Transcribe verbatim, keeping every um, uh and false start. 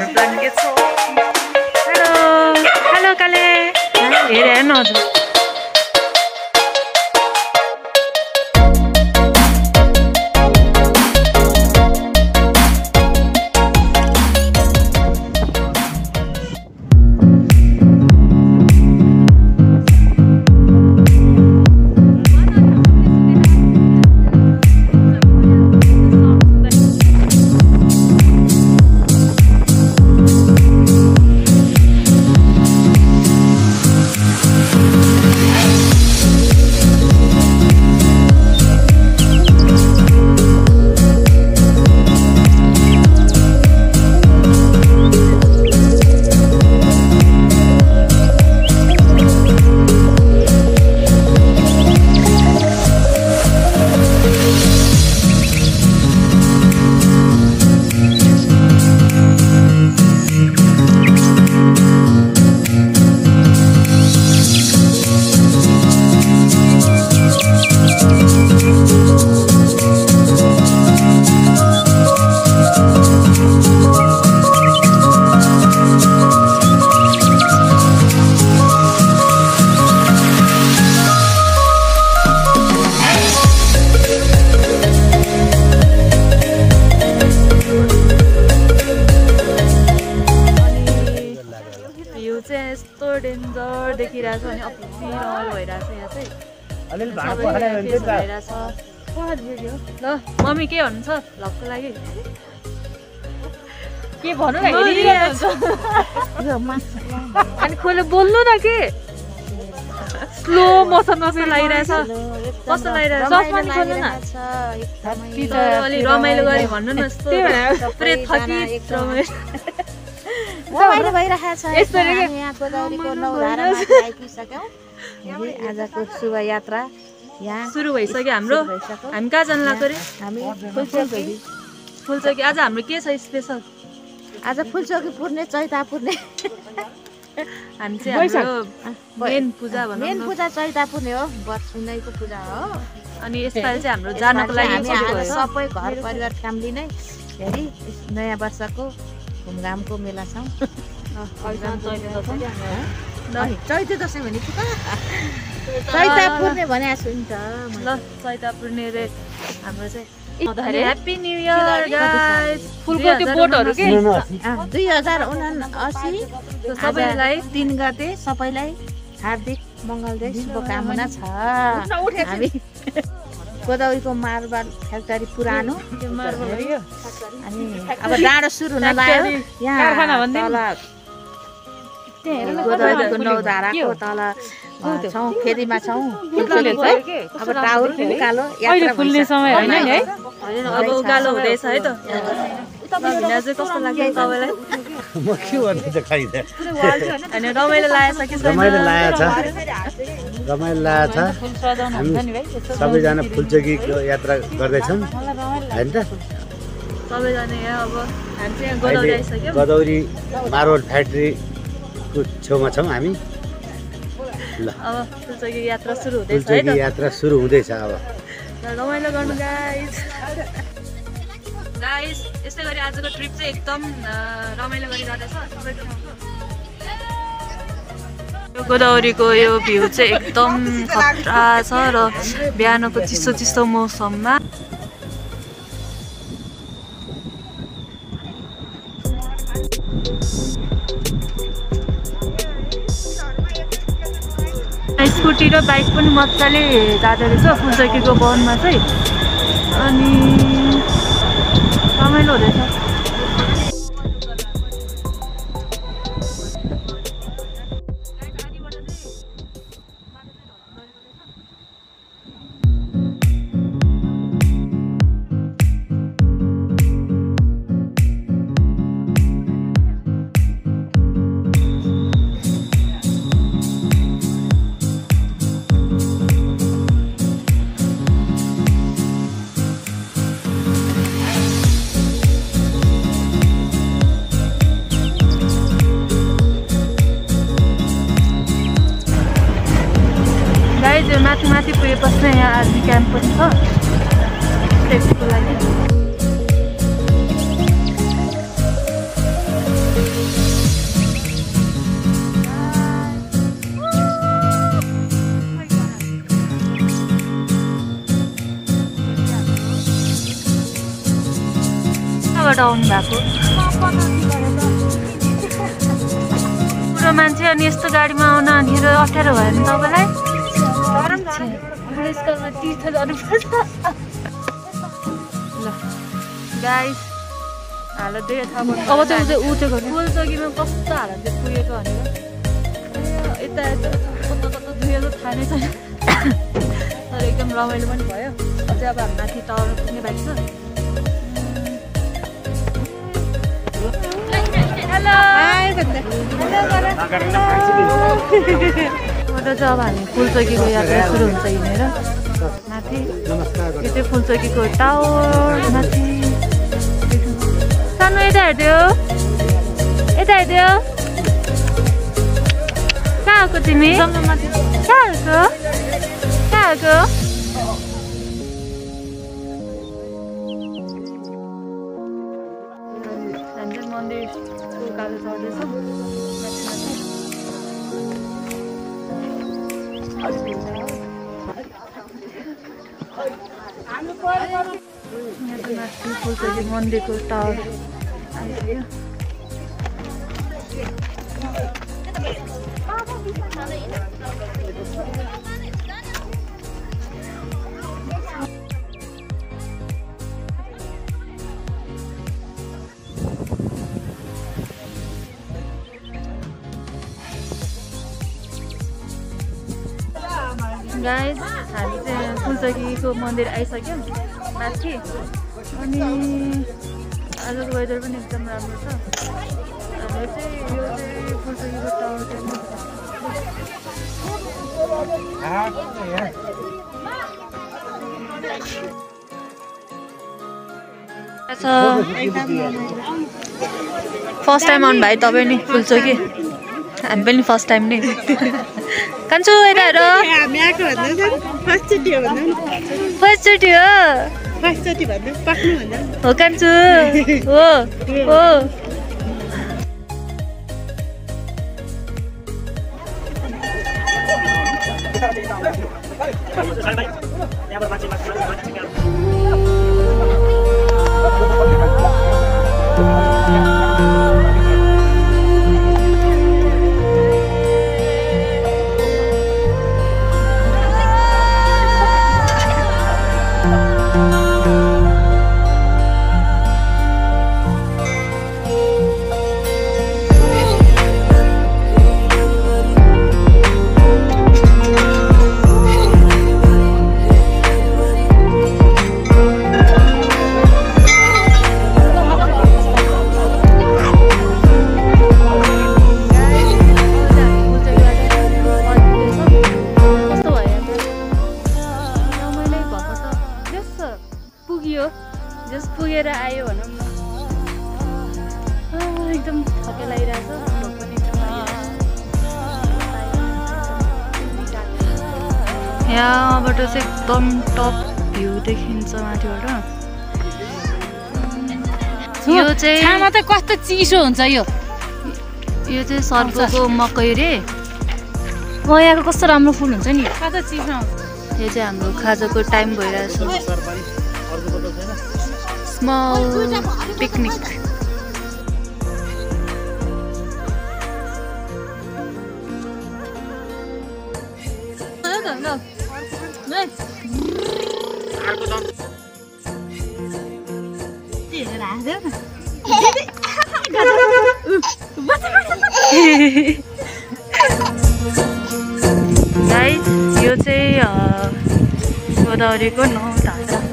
हाम्रो प्लान के छ हेलो हेलो काले हेरे हेर्नु हजुर डेन्जर देखिरहेछ अनि अति रमाइलो भइरहेछ यहाँ चाहिँ ल मम्मी के भन्नुहुन्छ भ्लगको लागि के भन्नु न अनि खोले बोल्नु न के स्लो मोसनमा चाहिँ लागिरहेछ कस्तो लागिरहेछ चस्मा नि खोल्नु न अलि रमाइलो गरी भन्नु न यस्तो पुरै थकित रमाइलो भइरहेको छ यहाँ गोदावरीको नौधारामा आइपुगिसक्यौँ आजको शुभ यात्रा यहाँ सुरु भइसक्यो हाम्रो हामी कहाँ जानु लाग्यो अरे हामी फुलचोकी फुलचोकी आज हाम्रो के छ स्पेसल आज फुलचोकी पुर्ने चैता पुर्ने हामी चाहिँ हाम्रो मेन पूजा भनौँ मेन पूजा चैता पुर्ने हो बर्सुन्दैको पूजा हो अनि यसपालि चाहिँ हाम्रो जानको लागि सबै घर परिवार फ्यामिली नै फेरि नयाँ वर्षको घुमघामको मेला छ चैते दसैँ भने चैता पुर्ने भनेको छु नि त ल चैता पुर्ने रे हाम्रो चाहिँ ह्याप्पी न्यू इयर गाइस फुलको त्यो बोटहरु के दुई हजार उनासी सबैलाई तीन गते सबैलाई हार्दिक मङ्गलमय शुभकामना छ हामी गोदावरीको मार्बल फ्याक्ट्री पुरानो अनि अब डाँडो सुरु हुन लाग्यो यहाँ तल गोदावरीको नौधाराको तल छौँ फेरीमा छौँ अब टाउर उकालो यात्रा फुल्ने समय होइन नि है अब उकालो हुँदैछ है त कस्तो लाग्यो तपाईँलाई म के भन्नु त खाइदे अनि रमाइलो लागेछ कि रमाइलो लागेछ रमाइलो लागेछ हामी सबैजना फुलचोकीको यात्रा गर्दैछौँ होइन त सबैजना यहाँ अब हामी चाहिँ गोदावरी आइसक्यौँ गोदावरी मार्बल फ्याक्ट्रीको छेउमा छौँ हामी ल अब फुलचोकी यात्रा सुरु हुँदैछ है त फुलचोकी यात्रा सुरु हुँदैछ अब रमाइलो गर्नु गाइस गाइस यस्तै गरी आजको ट्रिप चाहिँ एकदम रमाइलो गरी जाँदैछ गोदावरीको यो भ्यू चाहिँ एकदम खतरा छ र बिहानको चिसो चिसो मौसममा स्कुटी र बाइक पनि मजाले जाँदो रहेछ फुलचोकीको वनमा चाहिँ अनि रमाइलो हुँदैछ त्यो माथि माथि पुगेपछि यहाँ आर्मी क्याम्प पनि छ सेफ्टीको लागि कहाँबाट आउनु भएको बुढो मान्छे अनि यस्तो गाडीमा आउन अनिखेर अप्ठ्यारो भयो नि तपाईँलाई बुढेसकालमा तीर्थ जानुपर्छ ल गाइस हालत देखेर थाहा भयो अब चाहिँ ऊ चाहिँ ऊ चाहिँ फुलचोकीमा कस्तो हालत चाहिँ पुगेको भनेर यता यता कता कता धुएको थाहा नै छैन तर एकदम रमाइलो पनि भयो अझै अब हामी माथि टावर पुग्ने बाँकी छ हेलो अब चाहिँ अब हामी फुलचोकीको यात्रा सुरु हुन्छ हिँडेर माथि यो चाहिँ फुलचोकीको टावर माथि सानो यता हेरिदियो यता हेरिदियो कहाँ आएको तिमी कहाँ आएको कहाँ आएको हामी चाहिँ मन्दिरको उकालो चढ्दैछौँ फुलचोकी मन्दिरको टावर आइसक्यो गाइस हामी चाहिँ फुलचोकीको मन्दिर आइसक्यौँ माथि अनि आजको वेदर पनि एकदम राम्रो छ हाम्रो चाहिँ यो चाहिँ फुलचोकीको टावर फर्स्ट टाइम आउनु भाइ तपाईँ नि फुलचोकी हामी पनि फर्स्ट टाइम नि कान्छु यता हेर फर्स्टचोटि हो हो कान्छु हो हो जस पुगेर आयो भनौँ न एकदम थके लागिरहेछ यहाँबाट चाहिँ एकदम टप भ्यू देखिन्छ माथिबाट यो चाहिँ छामा त कस्तो चिसो हुन्छ यो यो चाहिँ सर्पको मकै रे यहाँको कस्तो राम्रो फुल हुन्छ नि कस्तो चिसो यो चाहिँ हाम्रो खाजाको टाइम भइरहेछ स्मल पिकनिक गाइस यो चाहिँ गोदावरीको नौ धारा